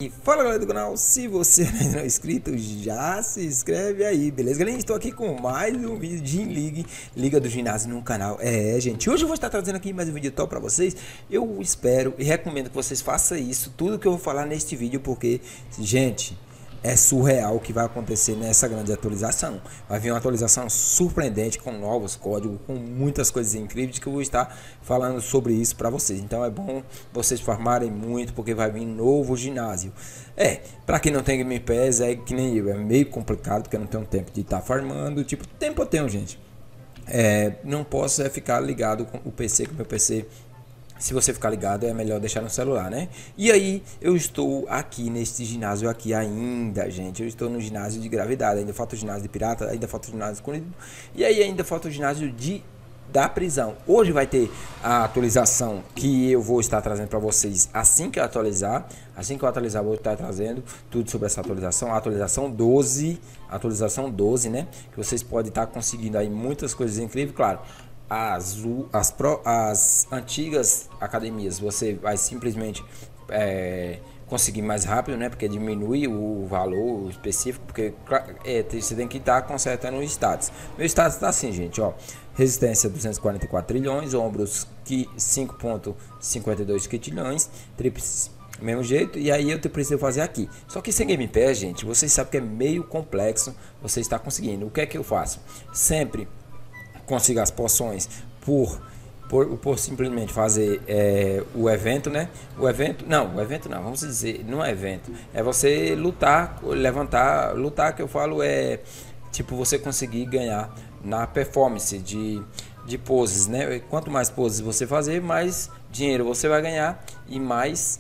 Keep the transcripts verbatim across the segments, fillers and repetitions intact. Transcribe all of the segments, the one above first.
E fala galera do canal, se você ainda não é inscrito, já se inscreve aí, beleza? Galera, estou aqui com mais um vídeo de League, Liga do Ginásio no canal. É, gente, hoje eu vou estar trazendo aqui mais um vídeo top para vocês. Eu espero e recomendo que vocês façam isso, tudo que eu vou falar neste vídeo, porque, gente, é surreal o que vai acontecer nessa grande atualização. Vai vir uma atualização surpreendente com novos códigos, com muitas coisas incríveis que eu vou estar falando sobre isso para vocês. Então é bom vocês farmarem muito, porque vai vir novo ginásio. É, para quem não tem Game Pass, é que nem eu, é meio complicado, porque eu não tenho tempo de estar farmando. Tipo, tempo eu tenho, gente. É, não posso é ficar ligado com o P C, com o meu P C. Se você ficar ligado, é melhor deixar no celular, né? E aí, eu estou aqui neste ginásio aqui ainda, gente. Eu estou no ginásio de gravidade. Ainda falta o ginásio de pirata, ainda falta o ginásio escondido. E aí, ainda falta o ginásio de da prisão. Hoje vai ter a atualização que eu vou estar trazendo para vocês assim que eu atualizar. Assim que eu atualizar, eu vou estar trazendo tudo sobre essa atualização. A atualização doze, atualização doze, né? Que vocês podem estar conseguindo aí muitas coisas incríveis, claro. As, as, pro, as antigas academias você vai simplesmente é, conseguir mais rápido, né? Porque diminui o valor específico, porque é, você tem que estar tá consertando o status. Meu status está assim, gente, ó. Resistência duzentos e quarenta e quatro trilhões, ombros que cinco vírgula cinquenta e dois quintilhões, tríceps mesmo jeito, e aí eu preciso fazer aqui. Só que sem Game Pass, gente, vocês sabem que é meio complexo você está conseguindo. O que é que eu faço? Sempre consiga as poções por, por, por simplesmente fazer é, o evento, né? O evento, não, o evento não, vamos dizer, não é evento, é você lutar, levantar, lutar que eu falo é tipo você conseguir ganhar na performance de, de poses, né? Quanto mais poses você fazer, mais dinheiro você vai ganhar e mais,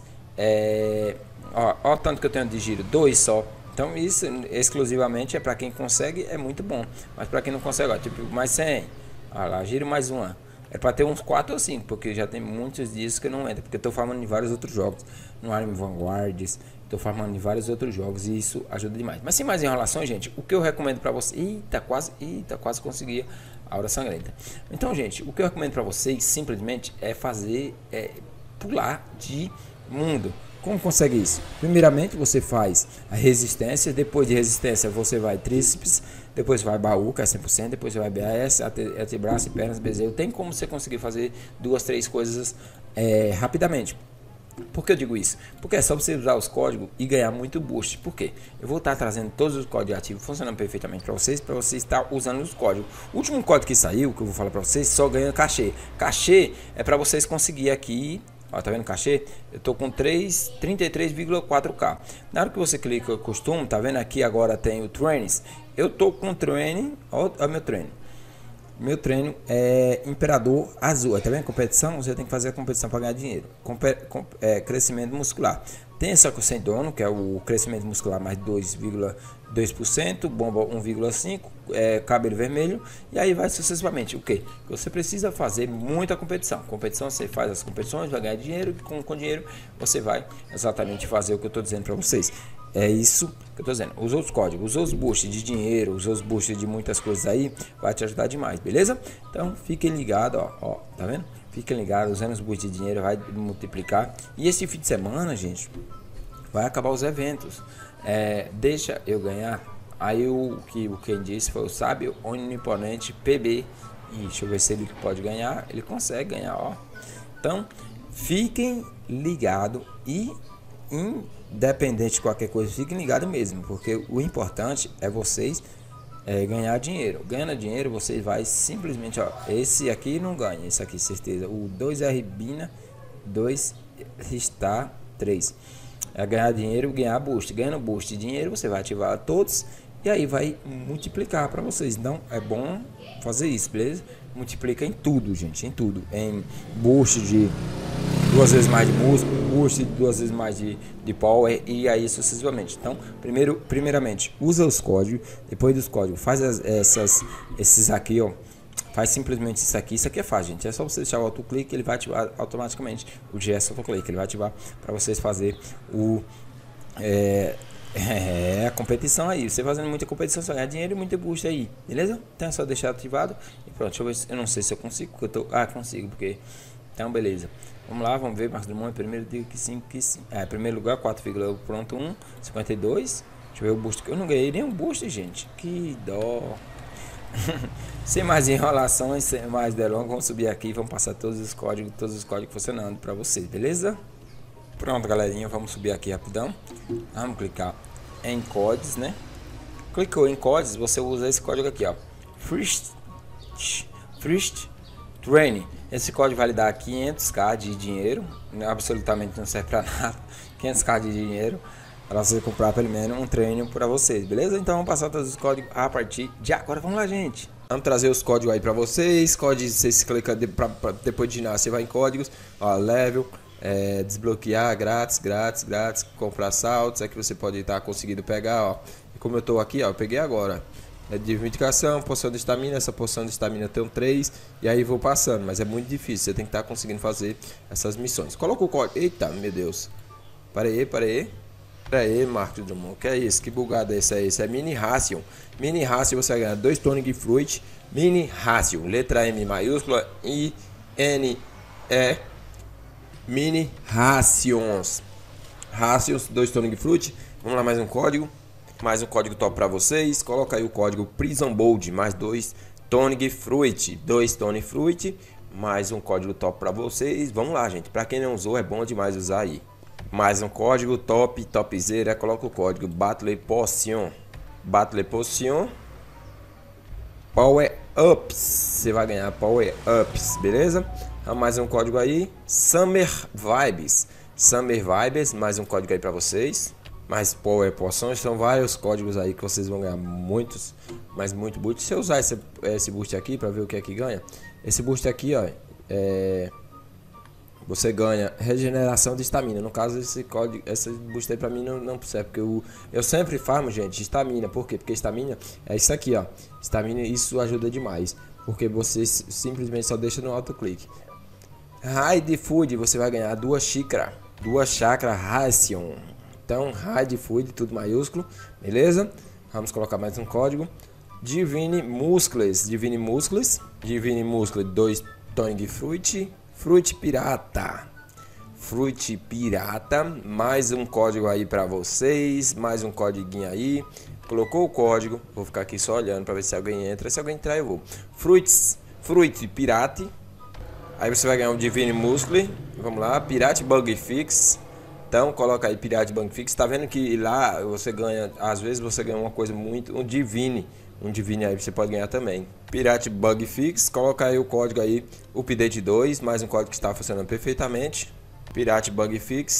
é, ó, ó tanto que eu tenho de giro, dois só. Então isso exclusivamente é para quem consegue, é muito bom. Mas para quem não consegue, ó, tipo mais cem, ah lá, giro mais uma. É para ter uns quatro ou cinco, porque já tem muitos dias que não entra. Porque eu estou farmando em vários outros jogos. No Army Vanguards, estou farmando em vários outros jogos e isso ajuda demais. Mas sem mais enrolações, gente, o que eu recomendo para vocês... Eita, quase, eita, quase consegui a hora sangrenta. Então, gente, o que eu recomendo para vocês simplesmente é fazer, é pular de mundo. Como consegue isso? Primeiramente você faz a resistência, depois de resistência você vai tríceps, depois vai baú, que é cem por cento, depois vai B A S, antebraço, pernas, bezerro. Tem como você conseguir fazer duas, três coisas é, rapidamente. Por que eu digo isso? Porque é só você usar os códigos e ganhar muito boost. Por quê? Eu vou estar trazendo todos os códigos ativos funcionando perfeitamente para vocês, para vocês estar usando os códigos. O último código que saiu, que eu vou falar para vocês, só ganha cachê. Cachê é para vocês conseguir aqui. Ó, tá vendo o cachê? Eu tô com trinta e três vírgula quatro K. Na hora que você clica costume, tá vendo aqui agora tem o trainings. Eu tô com o training, ó, ó meu treino. Meu treino é Imperador Azul. Tá vendo? Competição, você tem que fazer a competição para ganhar dinheiro. Compe com, é, crescimento muscular. Tem essa com sem dono, que é o crescimento muscular mais dois vírgula dois por cento, bomba um vírgula cinco por cento, é, cabelo vermelho, e aí vai sucessivamente. O que? Você precisa fazer muita competição. Competição, você faz as competições, vai ganhar dinheiro, e com, com dinheiro você vai exatamente fazer o que eu estou dizendo para vocês. É isso que eu tô dizendo. Os outros códigos, os outros boosts de dinheiro, os outros boosts de muitas coisas aí, vai te ajudar demais, beleza? Então fiquem ligados, ó, ó, tá vendo? Fiquem ligados, usando os boosts de dinheiro vai multiplicar. E esse fim de semana, gente, vai acabar os eventos. É, deixa eu ganhar. Aí o que o quem disse foi o sábio oniponente P B. E deixa eu ver se ele pode ganhar. Ele consegue ganhar, ó. Então fiquem ligados e independente de qualquer coisa, fiquem ligados mesmo, porque o importante é vocês é, ganhar dinheiro. Ganhando dinheiro, você vai simplesmente, ó, esse aqui não ganha, esse aqui certeza. O dois R Bina, dois Star três. É ganhar dinheiro, ganhar boost. Ganhando boost de dinheiro, você vai ativar todos e aí vai multiplicar para vocês. Então é bom fazer isso, beleza? Multiplica em tudo, gente, em tudo. Em boost de duas vezes mais de músculo, boost de duas vezes mais de, de power e aí sucessivamente. Então, primeiro, primeiramente, usa os códigos, depois dos códigos, faz as, essas, esses aqui, ó. Faz simplesmente isso aqui. Isso aqui é fácil, gente. É só você deixar o autoclique, ele vai ativar automaticamente o G S autoclique. Ele vai ativar para vocês fazer o é, é, a competição aí. Você fazendo muita competição, você vai ganhar dinheiro e muito boost aí, beleza? Então é só deixar ativado e pronto. Deixa eu ver se, eu não sei se eu consigo, porque eu tô, ah, consigo, porque então beleza. Vamos lá, vamos ver, Marcos Drummond, primeiro digo que sim, que sim. É, primeiro lugar, quatro vírgula um, cinquenta e dois. Deixa eu ver o boost, que eu não ganhei nem um boost, gente. Que dó. Sem mais enrolações, sem mais delongas, vamos subir aqui e vamos passar todos os códigos, todos os códigos funcionando para vocês, beleza? Pronto, galerinha, vamos subir aqui rapidão. Vamos clicar em codes, né? Clicou em codes, você usa esse código aqui, ó. First, first Training. Esse código vai lhe dar quinhentos k de dinheiro, absolutamente não serve para nada. quinhentos k de dinheiro para você comprar pelo menos um treino para vocês, beleza? Então vamos passar todos os códigos a partir de agora. Vamos lá, gente. Vamos trazer os códigos aí para vocês. Códigos, vocês clicam de, pra, pra, depois de ginásio, você vai em códigos, ó, level, é, desbloquear, grátis, grátis, grátis, comprar saltos. Aqui você pode estar conseguindo pegar, ó. E como eu tô aqui, ó, eu peguei agora. É de vindicação, poção de estamina. Essa poção de estamina tem um três. E aí vou passando, mas é muito difícil. Você tem que estar conseguindo fazer essas missões. Coloca o código. Eita, meu Deus. Para aí, para aí. Para aí, Marcos Drummond. Que é isso? Que bugado é esse aí? Esse é Mini Ration. Mini Ration você vai ganhar dois Tonic Fruit. Mini Ration. Letra M maiúscula I N E. Mini Rations. Rations, dois Tonic Fruit. Vamos lá, mais um código. Mais um código top para vocês. Coloca aí o código Prison Bold, mais dois Tonic Fruit, dois Tonic Fruit, mais um código top para vocês. Vamos lá, gente. Para quem não usou, é bom demais usar aí. Mais um código top, topzera. Coloca o código Battle Potion, Battle Potion, Power Ups. Você vai ganhar Power Ups, beleza? Mais um código aí, Summer Vibes, Summer Vibes. Mais um código aí para vocês. Mais Power Poções, são vários códigos aí que vocês vão ganhar muitos, mas muito boost. Se eu usar esse, esse boost aqui para ver o que é que ganha, esse boost aqui, ó, é, você ganha regeneração de estamina. No caso, esse código, esse boost aí para mim não, não serve, porque eu, eu sempre farmo, gente, estamina. Por quê? Porque estamina é isso aqui, ó. Estamina, isso ajuda demais, porque você simplesmente só deixa no autoclique. Hide Food, você vai ganhar duas xícaras, duas chakra ration. Então, Hide Food, tudo maiúsculo, beleza? Vamos colocar mais um código. Divine Muscles, Divine Muscles, Divine Muscles, dois Tonic Fruit, Fruit Pirata, Fruit Pirata, mais um código aí para vocês, mais um códiguinho aí. Colocou o código, vou ficar aqui só olhando para ver se alguém entra. Se alguém entrar, eu vou. Fruits, Fruit Pirate. Aí você vai ganhar um Divine Muscle. Vamos lá, Pirate Bug Fix. Então coloca aí Pirate Bug Fix. Tá vendo que lá você ganha, às vezes você ganha uma coisa muito, um Divine, um Divine aí você pode ganhar também. Pirate Bug Fix, coloca aí o código aí, Update dois, mais um código que está funcionando perfeitamente. Pirate Bug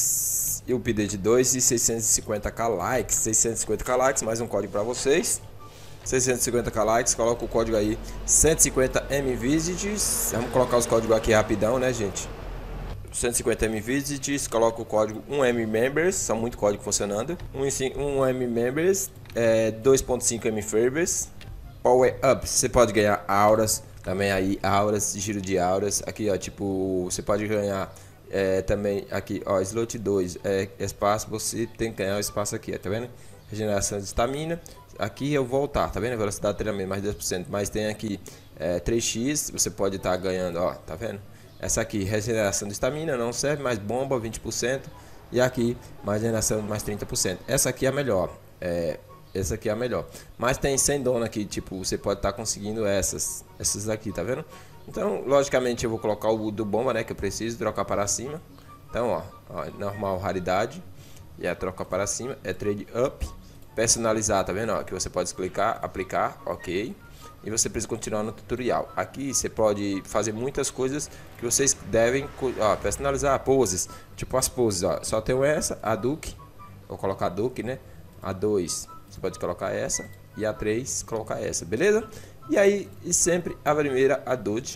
Fix e Update dois e seiscentos e cinquenta k likes, seiscentos e cinquenta k likes, mais um código para vocês. seiscentos e cinquenta k likes, coloca o código aí, cento e cinquenta M visits. Vamos colocar os códigos aqui rapidão, né, gente? cento e cinquenta M visits, coloca o código um M members, são muito código funcionando. um M members, é, dois ponto cinco M favors. Power Up, você pode ganhar auras, também aí auras, giro de auras. Aqui, ó, tipo, você pode ganhar é, também aqui, ó, slot dois, é, espaço, você tem que ganhar o espaço aqui, ó, tá vendo? Regeneração de estamina. Aqui eu voltar, tá vendo? A velocidade de treinamento mais dez por cento, mas tem aqui é, três x, você pode estar tá ganhando, ó, tá vendo? Essa aqui, regeneração de estamina, não serve, mais bomba, vinte por cento. E aqui, mais regeneração, mais trinta por cento. Essa aqui é a melhor, é, essa aqui é a melhor. Mas tem sem dona aqui, tipo, você pode estar tá conseguindo essas, essas aqui, tá vendo? Então, logicamente, eu vou colocar o do bomba, né, que eu preciso, trocar para cima. Então, ó, ó normal, raridade, e a troca para cima, é trade up. Personalizar, tá vendo? Ó, que você pode clicar, aplicar, ok. E você precisa continuar no tutorial. Aqui você pode fazer muitas coisas que vocês devem, ó, personalizar poses, tipo as poses, ó. Só tenho essa, a Duke, vou colocar a Duke, né? A dois, você pode colocar essa, e a três, colocar essa, beleza? E aí, e sempre a primeira, a Duke.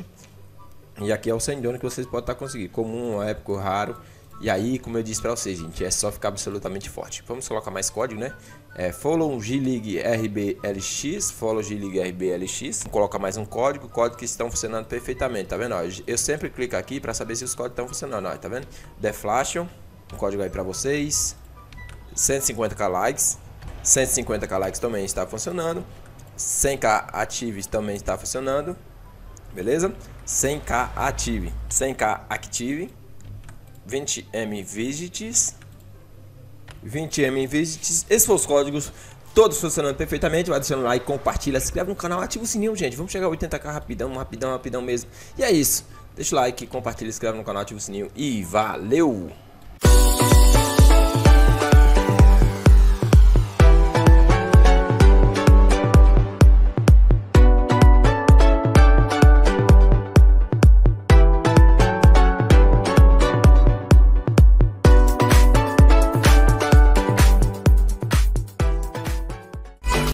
E aqui é o sem dono que vocês podem estar conseguindo, comum, épico, raro. E aí, como eu disse pra vocês, gente, é só ficar absolutamente forte. Vamos colocar mais código, né? É, follow G-League R B L X, follow G-League R B L X. Vamos colocar mais um código, código que estão funcionando perfeitamente, tá vendo? Ó, eu sempre clico aqui pra saber se os códigos estão funcionando, ó, tá vendo? Deflation, um código aí pra vocês. cento e cinquenta k likes, cento e cinquenta k likes também está funcionando. cem k actives também está funcionando, beleza? cem k active, cem k active. vinte M visits, vinte M visits. Esses foram os códigos, todos funcionando perfeitamente. Vai deixando like, compartilha, se inscreve no canal, ativa o sininho, gente. Vamos chegar a oitenta k rapidão, rapidão, rapidão mesmo. E é isso. Deixa o like, compartilha, se inscreve no canal, ativa o sininho e valeu!